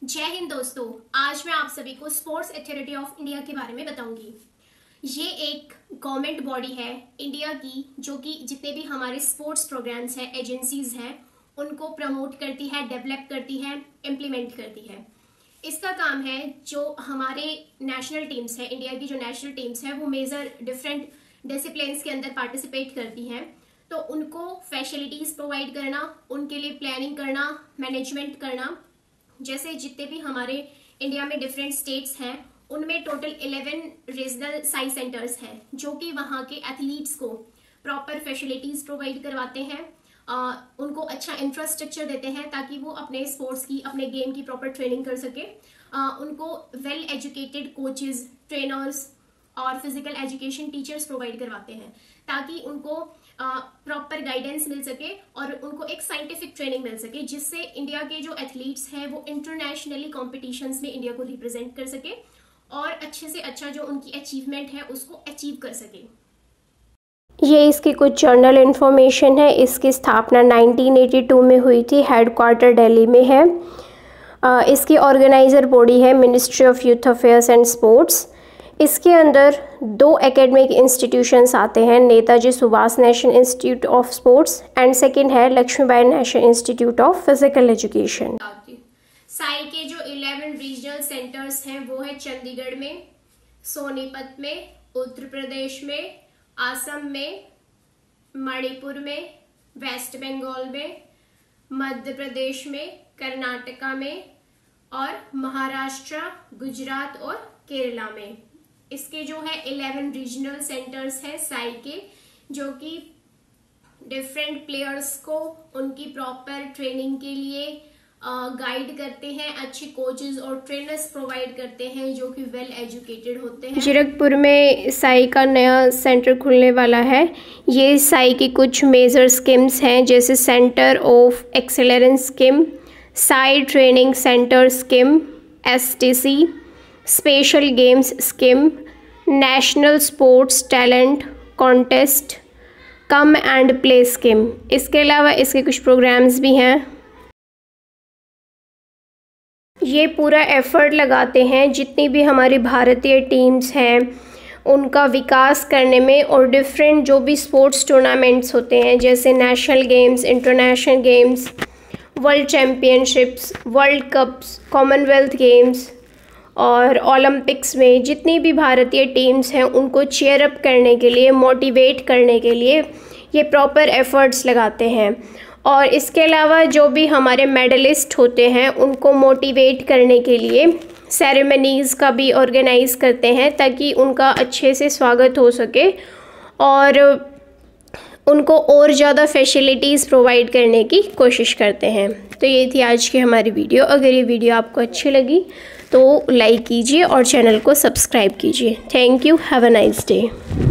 जय हिंद दोस्तों, आज मैं आप सभी को स्पोर्ट्स अथॉरिटी ऑफ इंडिया के बारे में बताऊंगी। ये एक गवर्नमेंट बॉडी है इंडिया की जो कि जितने भी हमारे स्पोर्ट्स प्रोग्राम्स हैं, एजेंसीज हैं, उनको प्रमोट करती है, डेवलप करती है, इम्प्लीमेंट करती है। इसका काम है जो हमारे नेशनल टीम्स हैं, इंडिया की जो नेशनल टीम्स हैं वो मेजर डिफरेंट डिसिप्लिन्स के अंदर पार्टिसिपेट करती हैं, तो उनको फैसिलिटीज प्रोवाइड करना, उनके लिए प्लानिंग करना, मैनेजमेंट करना। जैसे जितने भी हमारे इंडिया में डिफरेंट स्टेट्स हैं उनमें टोटल 11 रीजनल साई सेंटर्स हैं जो कि वहाँ के एथलीट्स को प्रॉपर फैसिलिटीज प्रोवाइड करवाते हैं, उनको अच्छा इंफ्रास्ट्रक्चर देते हैं ताकि वो अपने स्पोर्ट्स की, अपने गेम की प्रॉपर ट्रेनिंग कर सके। उनको वेल एजुकेटेड कोचेस, ट्रेनर्स और फिजिकल एजुकेशन टीचर्स प्रोवाइड करवाते हैं ताकि उनको प्रॉपर गाइडेंस मिल सके और उनको एक साइंटिफिक ट्रेनिंग मिल सके, जिससे इंडिया के जो एथलीट्स हैं वो इंटरनेशनली कॉम्पिटिशन्स में इंडिया को रिप्रेजेंट कर सके और अच्छे से अच्छा जो उनकी अचीवमेंट है उसको अचीव कर सके। ये इसकी कुछ जर्नल इन्फॉर्मेशन है। इसकी स्थापना 1982 में हुई थी, हेडक्वार्टर दिल्ली में है। इसकी ऑर्गेनाइजर बॉडी है ministry of youth affairs and sports. इसके अंदर 2 एकेडमिक इंस्टीट्यूशंस आते हैं, Netaji Subhash national institute of sports and second है Laxmibai national institute of physical education. SAI के जो 11 रीजनल सेंटर्स हैं वो है चंडीगढ़ में, सोनीपत में, उत्तर प्रदेश में, आसम में, मणिपुर में, वेस्ट बंगाल में, मध्य प्रदेश में, कर्नाटका में और महाराष्ट्र, गुजरात और केरला में। इसके जो है 11 रीजनल सेंटर्स हैं साई के, जो कि डिफरेंट प्लेयर्स को उनकी प्रॉपर ट्रेनिंग के लिए गाइड करते हैं, अच्छे कोचेस और ट्रेनर्स प्रोवाइड करते हैं जो कि वेल एजुकेटेड होते हैं। जीरकपुर में साई का नया सेंटर खुलने वाला है। ये साई की कुछ मेजर स्कीम्स हैं, जैसे centre of excellence scheme, SAI training centre scheme, STC, special games scheme, national sports talent contest, come and play scheme. इसके अलावा इसके कुछ प्रोग्राम्स भी हैं। ये पूरा एफर्ट लगाते हैं जितनी भी हमारी भारतीय टीम्स हैं उनका विकास करने में, और डिफरेंट जो भी स्पोर्ट्स टूर्नामेंट्स होते हैं जैसे national games, international games, world championships, world cups, commonwealth games और ओलंपिक्स में जितनी भी भारतीय टीम्स हैं उनको चीयर अप करने के लिए, मोटिवेट करने के लिए ये प्रॉपर एफर्ट्स लगाते हैं। और इसके अलावा जो भी हमारे मेडलिस्ट होते हैं उनको मोटिवेट करने के लिए सेरेमनीज़ का भी ऑर्गेनाइज करते हैं ताकि उनका अच्छे से स्वागत हो सके और उनको और ज़्यादा फैसिलिटीज़ प्रोवाइड करने की कोशिश करते हैं। तो ये थी आज की हमारी वीडियो। अगर ये वीडियो आपको अच्छी लगी तो लाइक कीजिए और चैनल को सब्सक्राइब कीजिए। Thank you, have a nice day.